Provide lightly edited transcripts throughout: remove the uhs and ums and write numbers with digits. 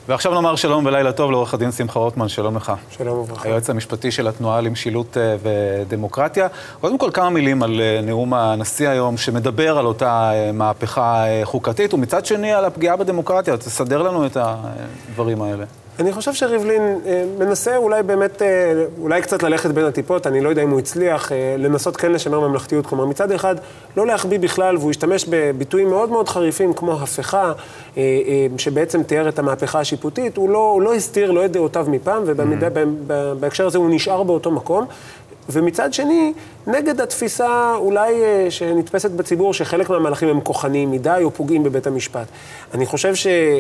ועכשיו נאמר שלום ולילה טוב לעורך הדין שמחה רוטמן, שלום לך. שלום וברכה. היועץ המשפטי של התנועה למשילות ודמוקרטיה. קודם כל כמה מילים על נאום הנשיא היום, שמדבר על אותה מהפכה חוקתית, ומצד שני על הפגיעה בדמוקרטיה. תסדר לנו את הדברים האלה. אני חושב שריבלין מנסה אולי באמת, אולי קצת ללכת בין הטיפות, אני לא יודע אם הוא הצליח, לנסות כן לשמר ממלכתיות. כלומר, מצד אחד, לא להחביא בכלל, והוא השתמש בביטויים מאוד מאוד חריפים, כמו הפיכה, שבעצם תיאר את המהפכה השיפוטית. הוא לא הסתיר, לא את דעותיו מפעם, ובהקשר הזה הוא נשאר באותו מקום. ומצד שני, נגד התפיסה אולי שנתפסת בציבור, שחלק מהמהלכים הם כוחניים מדי או פוגעים בבית המשפט. אני חושב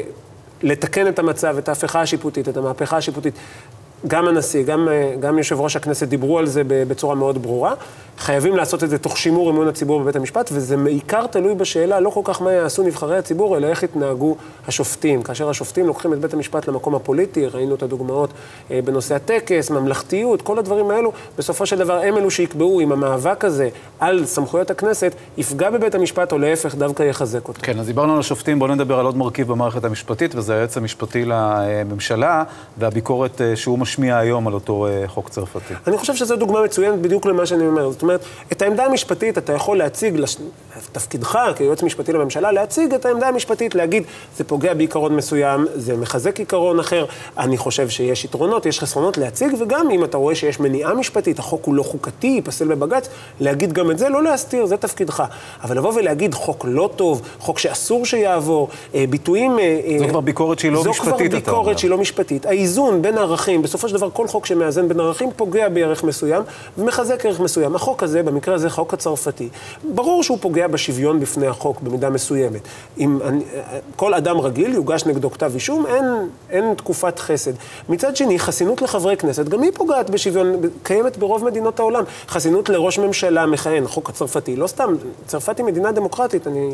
לתקן את המצב, את ההפיכה השיפוטית, את המהפכה השיפוטית, גם הנשיא, גם יושב ראש הכנסת דיברו על זה בצורה מאוד ברורה. חייבים לעשות את זה תוך שימור אמון הציבור בבית המשפט, וזה בעיקר תלוי בשאלה, לא כל כך מה יעשו נבחרי הציבור, אלא איך יתנהגו השופטים. כאשר השופטים לוקחים את בית המשפט למקום הפוליטי, ראינו את הדוגמאות בנושא הטקס, ממלכתיות, כל הדברים האלו, בסופו של דבר הם אלו שיקבעו אם המאבק הזה על סמכויות הכנסת יפגע בבית המשפט, או להפך דווקא יחזק אותו. כן, אז דיברנו על השופטים, בואו נדבר על עוד מרכיב במערכת המשפטית, וזה היועץ המשפטי לממשלה, והביקורת שהוא משמיע היום על אותו חוק צרפתי. אני חושב שזו דוגמה מצוינת בדיוק למה שאני אומר. זאת אומרת, את העמדה המשפטית אתה יכול להציג, תפקידך כיועץ משפטי לממשלה, להציג את העמדה המשפטית, להגיד, זה פוגע בעיקרון מסוים, זה מחזק עיקרון אחר, אני חושב שיש יתרונות, יש חסרונות להציג, וגם אם אתה רואה שיש מניעה משפטית, החוק הוא לא חוקתי, ייפסל בבג"ץ, להגיד גם את זה, לא להסתיר, זה תפקידך. אבל לבוא ולהגיד חוק לא טוב, חוק שאסור שיעבור, ביטויים... זו כבר ביקורת שהיא לא משפטית, אתה אומר. זו כבר ביקורת שהיא לא משפטית. האיזון בין הערכים, בסופו של דבר כל חוק שמאזן בין ערכים פוגע בערך מסוים ומחזק ערך מסוים. החוק הזה, במקרה הזה, חוק הצרפתי, ברור שהוא פוגע בשוויון בפני החוק במידה מסוימת. אם כל אדם רגיל יוגש נגדו כתב אישום, אין תקופת חסד. מצד שני, חסינות לחברי כנסת, גם היא פוגעת בשוויון, קיימת ברוב מדינות העולם. חסינות לראש ממשלה מכהן, חוק הצרפתי, לא סתם, צרפת היא מדינה דמוקרטית, אני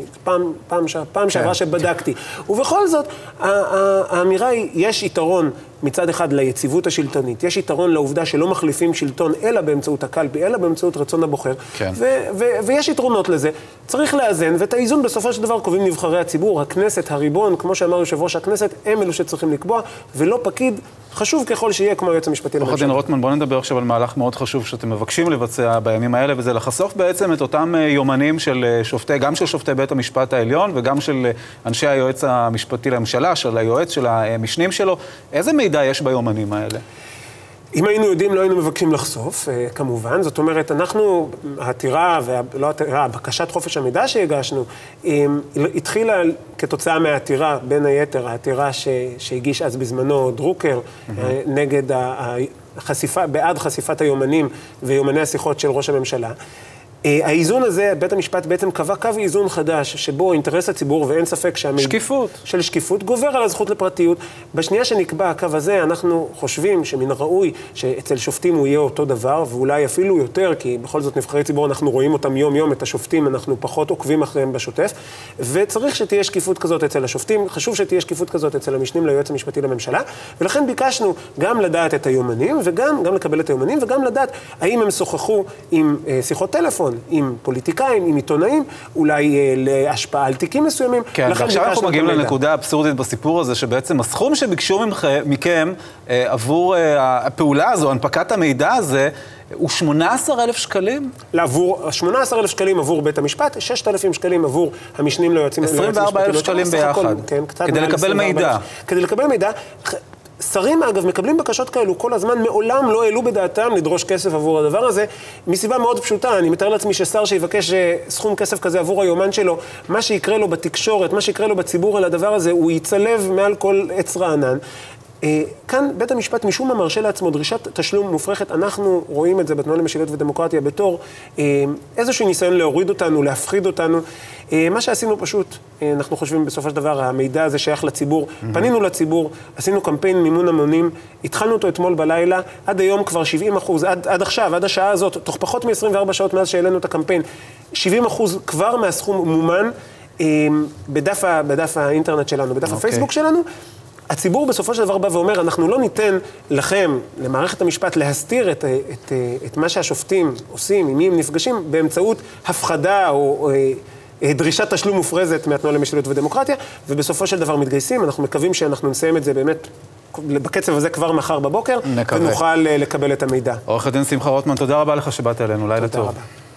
פעם שעברה שבדקתי. ובכל זאת, האמירה היא, יש יתרון מצד אחד ליציבות השלטונית, יש יתרון לעובדה שלא מחליפים שלטון אלא באמצעות הקלפי, אלא באמצעות רצון הבוחר, כן. ויש יתרונות לזה. צריך לאזן, ואת האיזון בסופו של דבר קובעים נבחרי הציבור, הכנסת, הריבון, כמו שאמר יושב ראש הכנסת, הם אלו שצריכים לקבוע, ולא פקיד חשוב ככל שיהיה כמו היועץ המשפטי לממשלה. עורך הדין רוטמן, בוא נדבר עכשיו על מהלך מאוד חשוב שאתם מבקשים לבצע בימים האלה, וזה לחשוף בעצם את אותם יומנים של שופטי, גם של שופטי בית המשפט העליון, וגם של אנשי היועץ המשפטי לממשלה, של היועץ, של המשנים שלו. איזה מידע יש ביומנים האלה? אם היינו יודעים, לא היינו מבקשים לחשוף, כמובן. זאת אומרת, אנחנו, העתירה, ולא העתירה, בקשת חופש המידע שהגשנו, התחילה כתוצאה מהעתירה, בין היתר, העתירה שהגיש אז בזמנו דרוקר, נגד החשיפה, בעד חשיפת היומנים ויומני השיחות של ראש הממשלה. האיזון הזה, בית המשפט בעצם קבע קו איזון חדש, שבו אינטרס הציבור, ואין ספק שקיפות. של שקיפות, גובר על הזכות לפרטיות. בשנייה שנקבע הקו הזה, אנחנו חושבים שמן הראוי שאצל שופטים הוא יהיה אותו דבר, ואולי אפילו יותר, כי בכל זאת נבחרי ציבור, אנחנו רואים אותם יום-יום, את השופטים, אנחנו פחות עוקבים אחריהם בשוטף, וצריך שתהיה שקיפות כזאת אצל השופטים, חשוב שתהיה שקיפות כזאת אצל המשנים ליועץ המשפטי לממשלה, ולכן ביקשנו גם לדעת את היומנים, וגם לקבל את היומנים, וגם לדעת האם הם שוחחו עם שיחות טלפון, עם פוליטיקאים, עם עיתונאים, אולי להשפעה על תיקים מסוימים. כן, ועכשיו אנחנו מגיעים לנקודה אבסורדית בסיפור הזה, שבעצם הסכום שביקשו מכם עבור הפעולה הזו, הנפקת המידע הזה, הוא 18,000 שקלים? 18,000 שקלים עבור בית המשפט, 6,000 שקלים עבור המשנים ליועצים המשפטיים. 24,000 שקלים ביחד, כדי לקבל מידע. כדי לקבל מידע. שרים, אגב, מקבלים בקשות כאלו כל הזמן, מעולם לא העלו בדעתם לדרוש כסף עבור הדבר הזה, מסיבה מאוד פשוטה. אני מתאר לעצמי ששר שיבקש סכום כסף כזה עבור היומן שלו, מה שיקרה לו בתקשורת, מה שיקרה לו בציבור על הדבר הזה, הוא יצלב מעל כל עץ רענן. כאן בית המשפט משום מה מרשה לעצמו דרישת תשלום מופרכת. אנחנו רואים את זה בתנועה למשילות ודמוקרטיה בתור איזשהו ניסיון להוריד אותנו, להפחיד אותנו. מה שעשינו פשוט, אנחנו חושבים בסופו של דבר, המידע הזה שייך לציבור, פנינו לציבור, עשינו קמפיין מימון המונים, התחלנו אותו אתמול בלילה, עד היום כבר 70%, עד עכשיו, עד השעה הזאת, תוך פחות מ-24 שעות מאז שהעלינו את הקמפיין, 70% כבר מהסכום מומן בדף האינטרנט שלנו, בדף הפייסבוק שלנו. הציבור בסופו של דבר בא ואומר, אנחנו לא ניתן לכם, למערכת המשפט, להסתיר את מה שהשופטים עושים, עם מי הם נפגשים, באמצעות הפחדה או דרישת תשלום מופרזת מהתנועה למשילות ודמוקרטיה, ובסופו של דבר מתגייסים. אנחנו מקווים שאנחנו נסיים את זה באמת בקצב הזה כבר מחר בבוקר, ונוכל לקבל את המידע. עורך הדין שמחה רוטמן, תודה רבה לך שבאת אלינו, לילה טוב. תודה רבה.